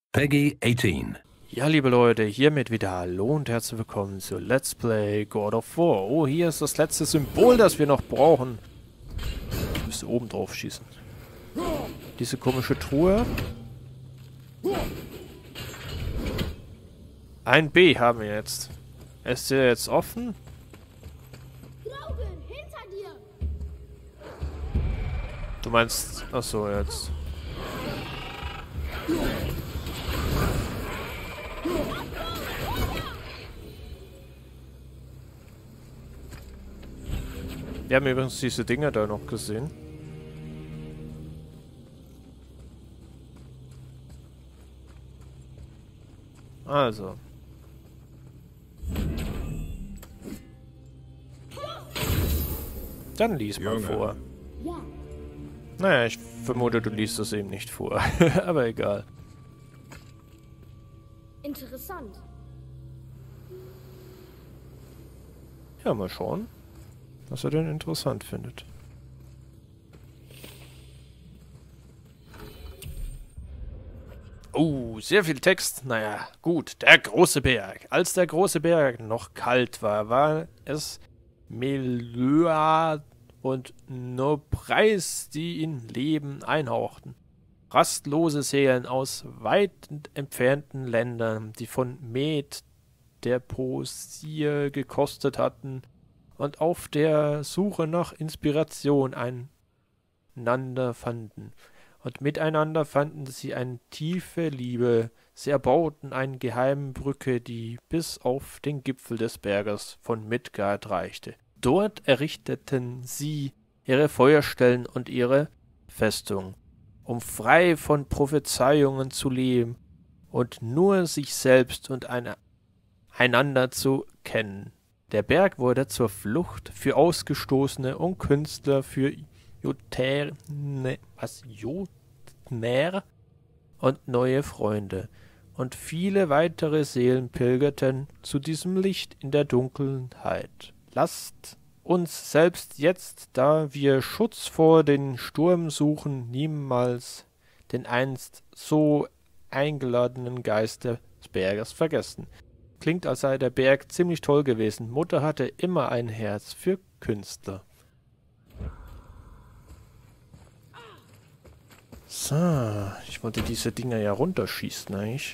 Peggy 18. Ja, liebe Leute, hiermit wieder hallo und herzlich willkommen zu Let's Play God of War. Oh, hier ist das letzte Symbol, das wir noch brauchen. Ich müsste oben drauf schießen. Diese komische Truhe. Ein B haben wir jetzt. Ist der jetzt offen? Glaube, hinter dir! Du meinst... Achso, jetzt. Wir haben übrigens diese Dinger da noch gesehen. Also. Dann lies mal vor. Ja, Naja, ich vermute, du liest das eben nicht vor. Aber egal. interessant. Ja, mal schauen, was er denn interessant findet. Sehr viel Text. Naja, gut. Der große Berg. Als der große Berg noch kalt war, war es Melua und Nobreis, die ihn Leben einhauchten. Rastlose Seelen aus weit entfernten Ländern, die von Met der Poesie gekostet hatten und auf der Suche nach Inspiration einander fanden. Und miteinander fanden sie eine tiefe Liebe. Sie erbauten eine geheime Brücke, die bis auf den Gipfel des Berges von Midgard reichte. Dort errichteten sie ihre Feuerstellen und ihre Festung, um frei von Prophezeiungen zu leben und nur sich selbst und einander zu kennen. Der Berg wurde zur Flucht für Ausgestoßene und Künstler, für Jotner und neue Freunde. Und viele weitere Seelen pilgerten zu diesem Licht in der Dunkelheit. Lasst uns selbst jetzt, da wir Schutz vor den Sturm suchen, niemals den einst so eingeladenen Geist des Berges vergessen. Klingt, als sei der Berg ziemlich toll gewesen. Mutter hatte immer ein Herz für Künstler. So, ich wollte diese Dinger ja runterschießen eigentlich.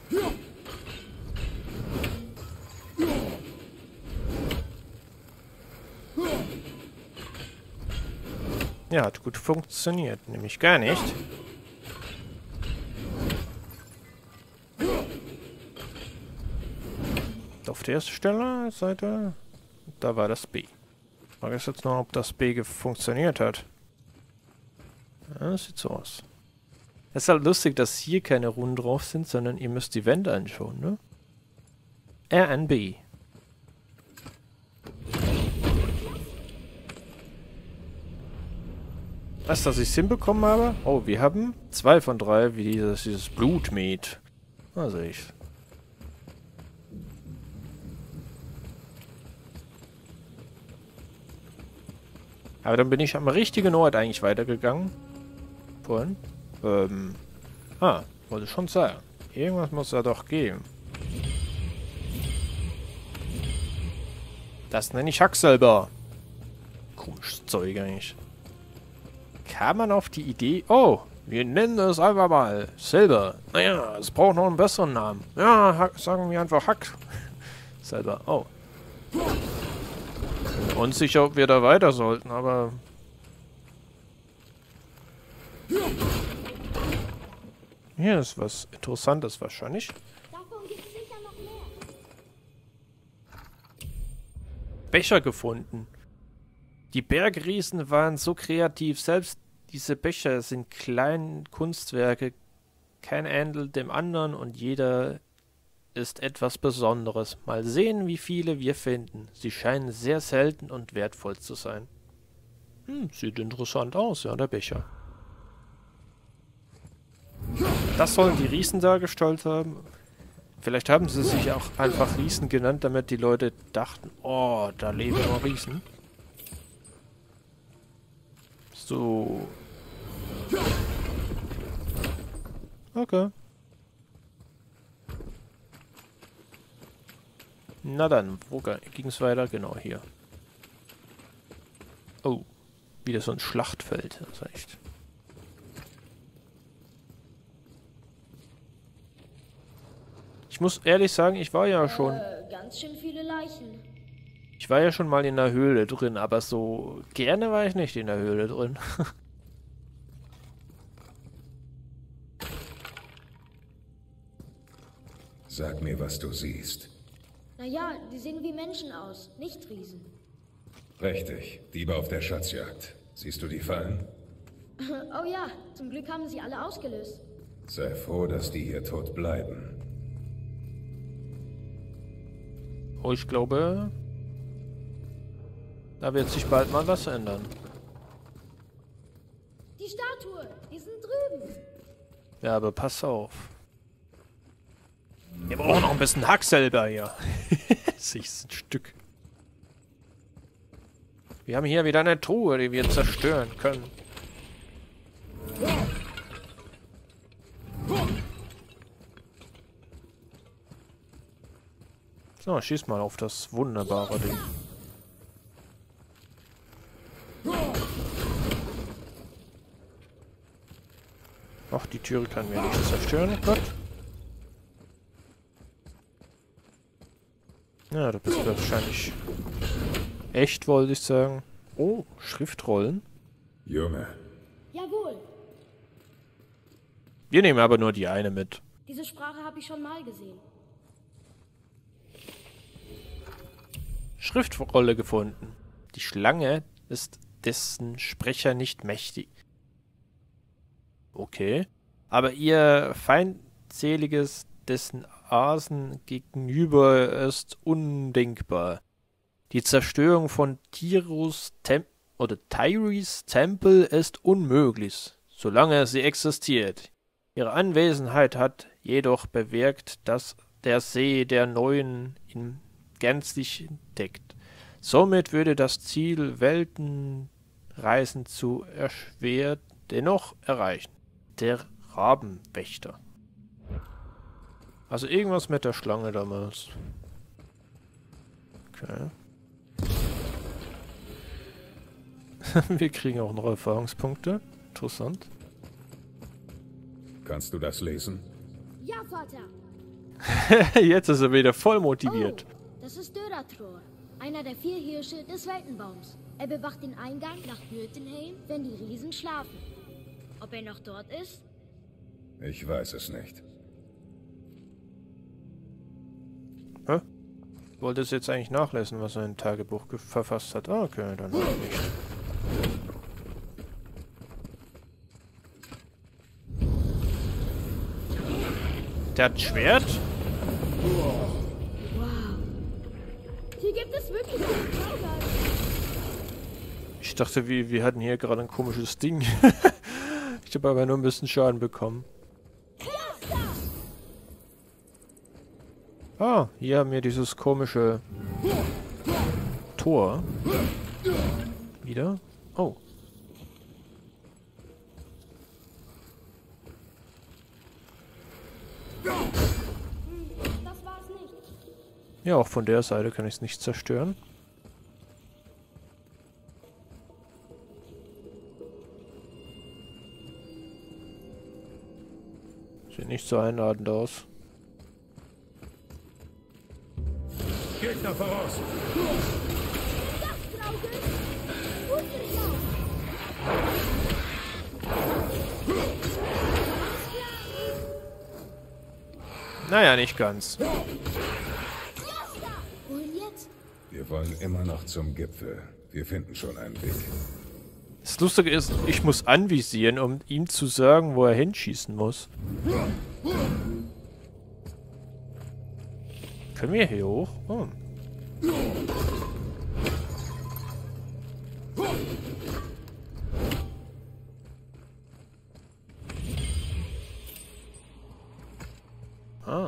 Ja, hat gut funktioniert, nämlich gar nicht. Auf der ersten Stelle, Seite, da war das B. Ich frage jetzt noch, ob das B funktioniert hat. Ja, das sieht so aus. Es ist halt lustig, dass hier keine Runen drauf sind, sondern ihr müsst die Wände anschauen, ne? RNB. Was, dass ich es hinbekommen habe? Oh, wir haben 2 von 3, wie dieses Blutmet. Da sehe ich. Aber dann bin ich am richtigen Ort eigentlich weitergegangen. Vorhin. Wollte schon sagen. Irgendwas muss da doch geben. Das nenne ich Hackselber. Komisches Zeug eigentlich. Kam man auf die Idee... Oh, wir nennen es einfach mal Silber. Naja, es braucht noch einen besseren Namen. Ja, sagen wir einfach Hack. Selber. Oh. Bin unsicher, ob wir da weiter sollten, aber... Hier ist was Interessantes wahrscheinlich. Davon gibt es sicher noch mehr. Becher gefunden. Die Bergriesen waren so kreativ. Selbst diese Becher sind kleine Kunstwerke. Kein ähnelt dem anderen und jeder ist etwas Besonderes. Mal sehen, wie viele wir finden. Sie scheinen sehr selten und wertvoll zu sein. Sieht interessant aus, ja, der Becher. Das sollen die Riesen dargestellt haben. Vielleicht haben sie sich auch einfach Riesen genannt, damit die Leute dachten, oh, da leben nur Riesen. So. Okay. Na dann, wo ging es weiter? Genau, hier. Oh, wieder so ein Schlachtfeld. Das ist echt. Ich muss ehrlich sagen, ich war ja schon... Ganz schön viele Leichen. Ich war ja schon mal in der Höhle drin, aber so gerne war ich nicht in der Höhle drin. Sag mir, was du siehst. Naja, die sehen wie Menschen aus, nicht Riesen. Richtig, Diebe auf der Schatzjagd. Siehst du die Fallen? Oh ja, zum Glück haben sie alle ausgelöst. Sei froh, dass die hier tot bleiben. Oh, ich glaube, da wird sich bald mal was ändern. Die Statue, die sind drüben. Ja, aber pass auf. Wir brauchen noch ein bisschen Hack selber hier. Das ist ein Stück. Wir haben hier wieder eine Truhe, die wir zerstören können. So, schieß mal auf das wunderbare Ding. Ach, die Türe kann mir nicht zerstören, oh Gott. Ja, du bist wahrscheinlich echt, wollte ich sagen. Oh, Schriftrollen. Junge, Jawohl, Wir nehmen aber nur die eine mit. diese Sprache habe ich schon mal gesehen. Schriftrolle gefunden. Die Schlange ist dessen Sprecher nicht mächtig. Okay. Aber ihr feindseliges, dessen Asen gegenüber ist undenkbar. Die Zerstörung von Tyrus Tempel ist unmöglich, solange sie existiert. Ihre Anwesenheit hat jedoch bewirkt, dass der See der Neuen ihn gänzlich entdeckt. Somit würde das Ziel, Weltenreisen zu erschwert, dennoch erreichen. Der Rabenwächter. Also irgendwas mit der Schlange damals. Okay. Wir kriegen auch noch Erfahrungspunkte. Interessant. kannst du das lesen? Ja, Vater. Jetzt ist er wieder voll motiviert. Oh, das ist Döratror, einer der 4 Hirsche des Weltenbaums. Er bewacht den Eingang nach Jotunheim, wenn die Riesen schlafen. Ob er noch dort ist? Ich weiß es nicht. Hä? Wollte es jetzt eigentlich nachlesen, was er in Tagebuch verfasst hat. Ah, okay, dann halt nicht. Der hat ein Schwert? Wow. Hier gibt es wirklich einen Zauber. Ich dachte, wir hatten hier gerade ein komisches Ding. Ich habe aber nur ein bisschen Schaden bekommen. Ah, hier haben wir dieses komische Tor. Wieder? Oh. Das war's nicht. Ja, auch von der Seite kann ich es nicht zerstören. Sieht nicht so einladend aus. Gegner voraus! Das, Drauge! Gut geschlagen! Naja, nicht ganz. Wohin jetzt? Wir wollen immer noch zum Gipfel. Wir finden schon einen Weg. Das Lustige ist, ich muss anvisieren, um ihm zu sagen, wo er hinschießen muss. Können wir hier hoch? Oh. Ah.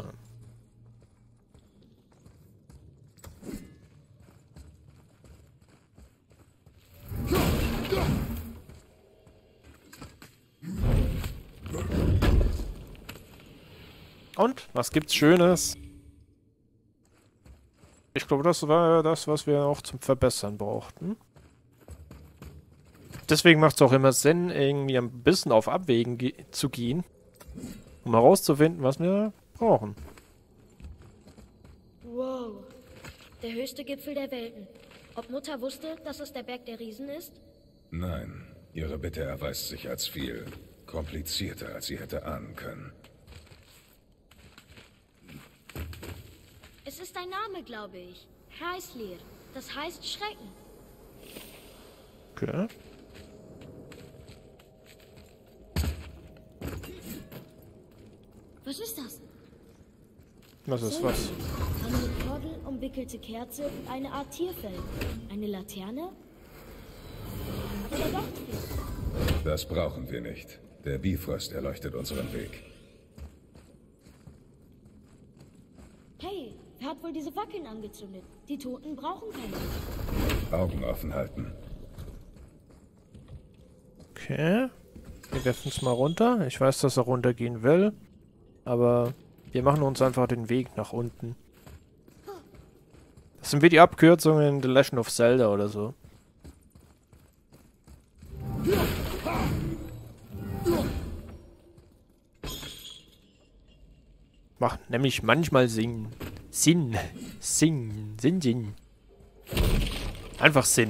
Und? Was gibt's Schönes? Ich glaube, das war das, was wir auch zum Verbessern brauchten. Deswegen macht es auch immer Sinn, irgendwie ein bisschen auf Abwägen zu gehen, um herauszufinden, was wir brauchen. Wow. Der höchste Gipfel der Welten. Ob Mutter wusste, dass es der Berg der Riesen ist? Nein, Ihre Bitte erweist sich als viel komplizierter, als sie hätte ahnen können. Es ist ein Name, glaube ich. Kreisleer. Das heißt Schrecken. Okay. Was ist das? Was ist was? Eine Kordel, umwickelte Kerze und eine Art Tierfell. Eine Laterne? Oder doch? Das brauchen wir nicht. Der Bifrost erleuchtet unseren Weg. Hey, wer hat wohl diese Fackeln angezündet? Die Toten brauchen keine. Augen offen halten. Okay. Wir werfen es mal runter. Ich weiß, dass er runtergehen will. Aber wir machen uns einfach den Weg nach unten. Das sind wie die Abkürzungen in The Legend of Zelda oder so. Macht nämlich manchmal Sinn. Sinn. Einfach Sinn.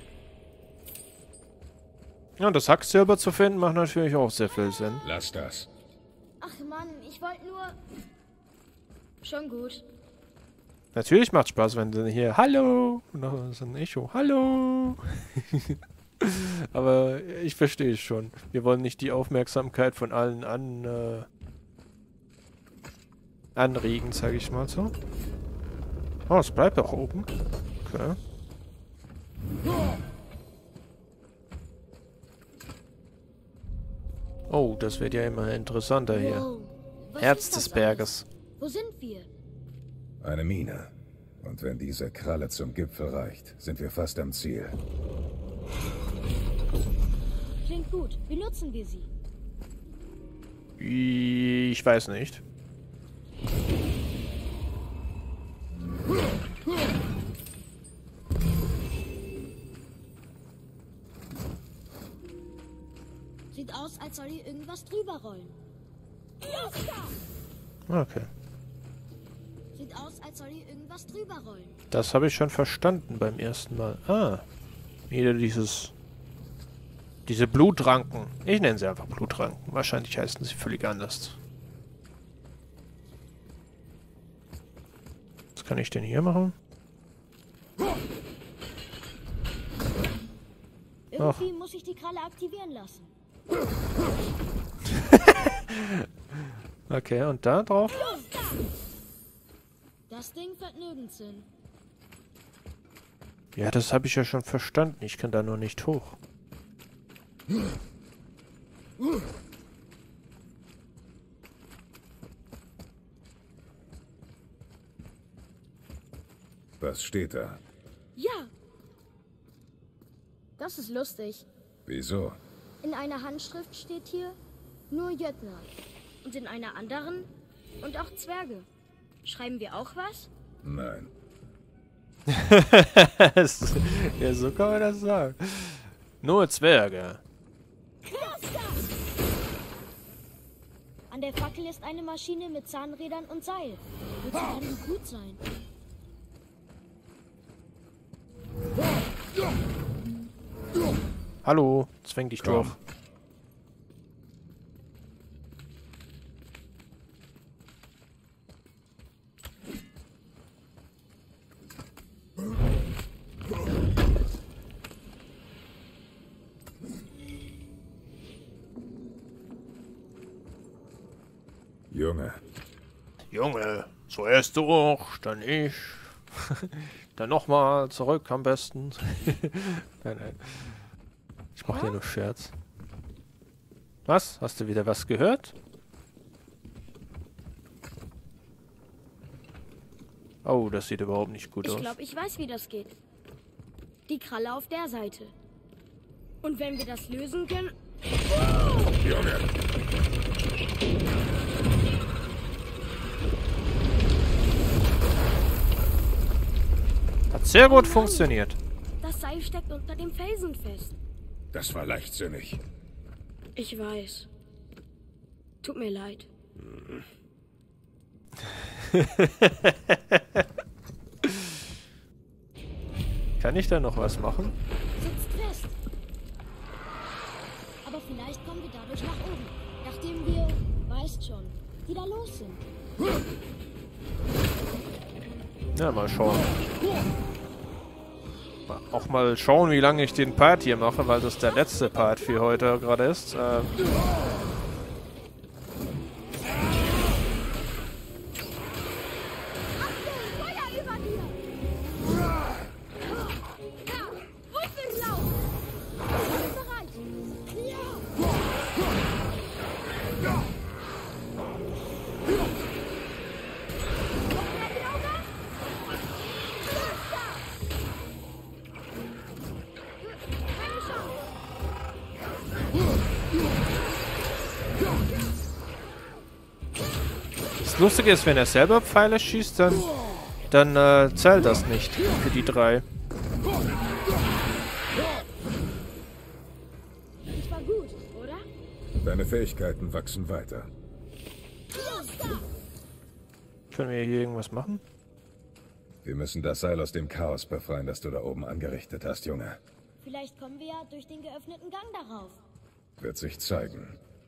Ja, und das Hacksilber zu finden, macht natürlich auch sehr viel Sinn. Lass das. Ach Mann, ich wollte nur... Schon gut. Natürlich macht Spaß, wenn du hier Hallo und noch so ein Echo. Hallo. Aber ich verstehe es schon. Wir wollen nicht die Aufmerksamkeit von allen anregen, sage ich mal so. Oh, es bleibt auch oben. Okay. Oh, das wird ja immer interessanter hier. Wow. Was Herz ist das des Berges. alles? Wo sind wir? Eine Mine. Und wenn diese Kralle zum Gipfel reicht, sind wir fast am Ziel. Klingt gut. Benutzen wir sie. Ich weiß nicht. Sieht aus, als soll hier irgendwas drüber rollen. Okay. Sieht aus, als soll hier irgendwas drüber rollen. Das habe ich schon verstanden beim ersten Mal. Ah. Wieder diese Blutranken. Ich nenne sie einfach Blutranken. Wahrscheinlich heißen sie völlig anders. Was kann ich denn hier machen? Irgendwie muss ich die Kralle aktivieren lassen. Okay, und da drauf? Das Ding fährt nirgends hin. Ja, das habe ich ja schon verstanden. Ich kann da nur nicht hoch. Was steht da? Ja! Das ist lustig. Wieso? In einer Handschrift steht hier nur Jötner. Und in einer anderen und auch Zwerge. Schreiben wir auch was? Nein. Ja, so kann man das sagen. Nur Zwerge. An der Fackel ist eine Maschine mit Zahnrädern und Seil. Wird sie dann gut sein? Hallo, zwäng dich Komm. durch. Junge, zuerst durch, dann ich. Dann nochmal zurück am besten. Nein. Ich mach hier nur Scherz. Was? Hast du wieder was gehört? Oh, das sieht überhaupt nicht gut Ich aus. glaube, ich weiß, wie das geht. Die Kralle auf der Seite. Und wenn wir das lösen können... Junge! sehr gut funktioniert. Das Seil steckt unter dem Felsen fest. Das war leichtsinnig. Ich weiß. Tut mir leid. Kann ich da noch was machen? Sitzt fest. Aber vielleicht kommen wir dadurch nach oben. Nachdem wir, weißt schon, wieder los sind. Ja, mal schauen. Auch mal schauen, wie lange ich den Part hier mache, weil das der letzte Part für heute gerade ist. Das Lustige ist, wenn er selber Pfeile schießt, dann zählt das nicht für die 3. Das war gut, oder? Deine Fähigkeiten wachsen weiter. Können wir hier irgendwas machen? Wir müssen das Seil aus dem Chaos befreien, das du da oben angerichtet hast, Junge. Vielleicht kommen wir ja durch den geöffneten Gang darauf. Wird sich zeigen.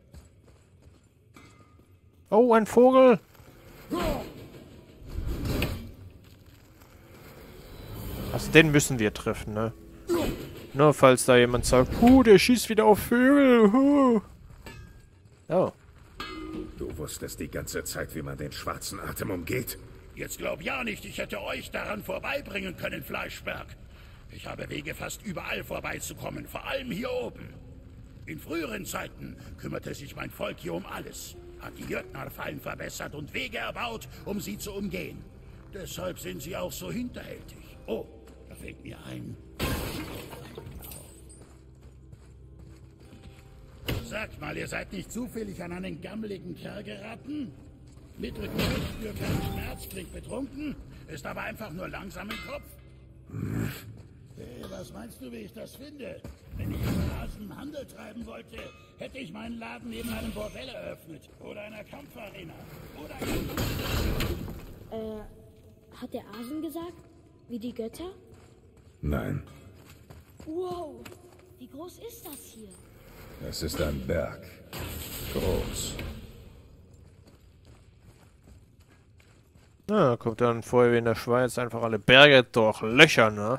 Oh, ein Vogel! Also den müssen wir treffen, ne? Nur falls da jemand sagt, der schießt wieder auf Vögel. Oh. Du wusstest die ganze Zeit, wie man den schwarzen Atem umgeht? Jetzt glaub ja nicht, ich hätte euch daran vorbeibringen können, Fleischberg. Ich habe Wege fast überall vorbeizukommen, vor allem hier oben. In früheren Zeiten kümmerte sich mein Volk hier um alles, hat die Jötnar-Fallen verbessert und Wege erbaut, um sie zu umgehen. Deshalb sind sie auch so hinterhältig. Oh, da fällt mir ein. Sagt mal, ihr seid nicht zufällig an einen gammeligen Kerl geraten? Mittelgewicht, spürt keinen Schmerz, klingt betrunken, ist aber einfach nur langsam im Kopf. Hey, was meinst du, wie ich das finde? Wenn ich im Rasen Handel treiben wollte, hätte ich meinen Laden neben einem Bordell eröffnet. Oder einer Kampfarena. Oder... Hat der Asen gesagt? Wie die Götter? Nein, Wow, wie groß ist das hier? es ist ein Berg. Groß. Na, kommt dann vorher wie in der Schweiz einfach alle Berge durchlöchern, ne?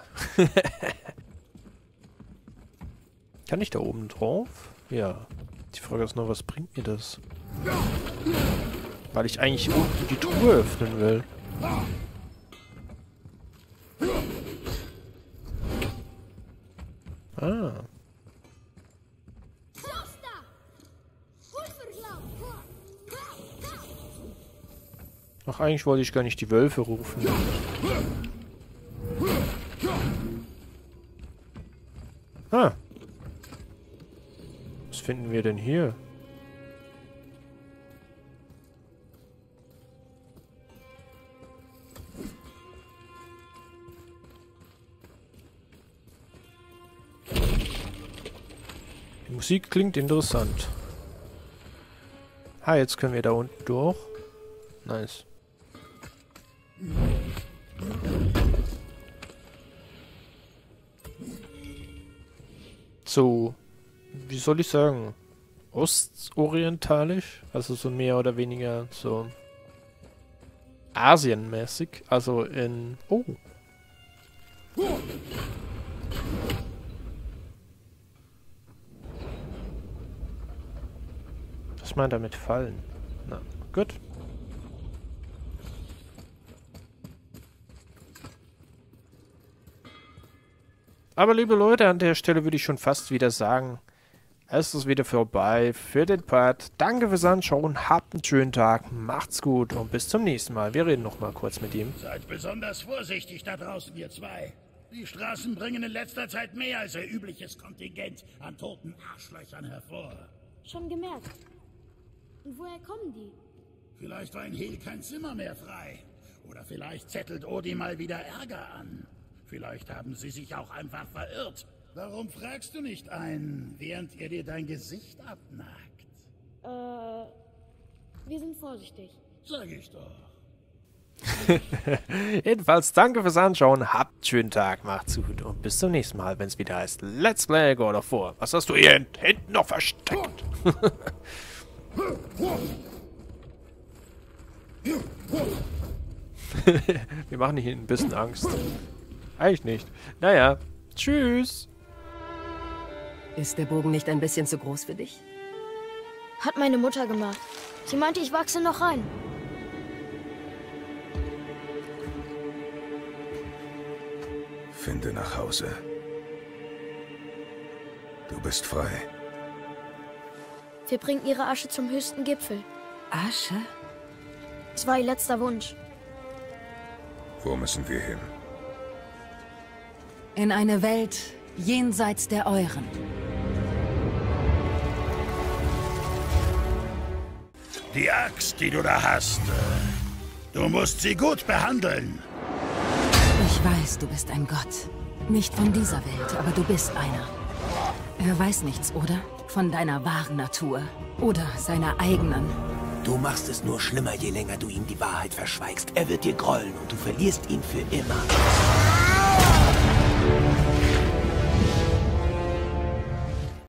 Kann ich da oben drauf? Ja. Die Frage ist nur, was bringt mir das? Weil ich eigentlich unten die Truhe öffnen will. Ah. Ach, eigentlich wollte ich gar nicht die Wölfe rufen. Ah. Was finden wir denn hier? Die Musik klingt interessant. Ah, jetzt können wir da unten durch. Nice. So, wie soll ich sagen? Ostorientalisch? Also so mehr oder weniger so asienmäßig. Also in... Oh. Was meint er mit Fallen? Na, gut. Aber liebe Leute, an der Stelle würde ich schon fast wieder sagen, es ist wieder vorbei für den Part. Danke fürs Anschauen, habt einen schönen Tag, macht's gut und bis zum nächsten Mal. Wir reden noch mal kurz mit ihm. Seid besonders vorsichtig da draußen, ihr zwei. Die Straßen bringen in letzter Zeit mehr als ihr übliches Kontingent an toten Arschlöchern hervor. Schon gemerkt. Und woher kommen die? Vielleicht war in Hel kein Zimmer mehr frei. Oder vielleicht zettelt Odi mal wieder Ärger an. Vielleicht haben sie sich auch einfach verirrt. Warum fragst du nicht einen, während er dir dein Gesicht abnagt? Wir sind vorsichtig. Sag ich doch. Jedenfalls danke fürs Anschauen, habt einen schönen Tag, macht's gut und bis zum nächsten Mal, wenn es wieder heißt Let's Play God of War. Was hast du hier hinten noch versteckt? Wir machen hier ein bisschen Angst. Eigentlich nicht. Naja, tschüss. Ist der Bogen nicht ein bisschen zu groß für dich? Hat meine Mutter gemacht. Sie meinte, ich wachse noch rein. Finde nach Hause. Du bist frei. Wir bringen ihre Asche zum höchsten Gipfel. Asche? Es war ihr letzter Wunsch. Wo müssen wir hin? In eine Welt jenseits der euren. Die Axt, die du da hast, du musst sie gut behandeln. Ich weiß, du bist ein Gott. Nicht von dieser Welt, aber du bist einer. Er weiß nichts, oder? Von deiner wahren Natur. Oder seiner eigenen. Du machst es nur schlimmer, je länger du ihm die Wahrheit verschweigst. Er wird dir grollen und du verlierst ihn für immer.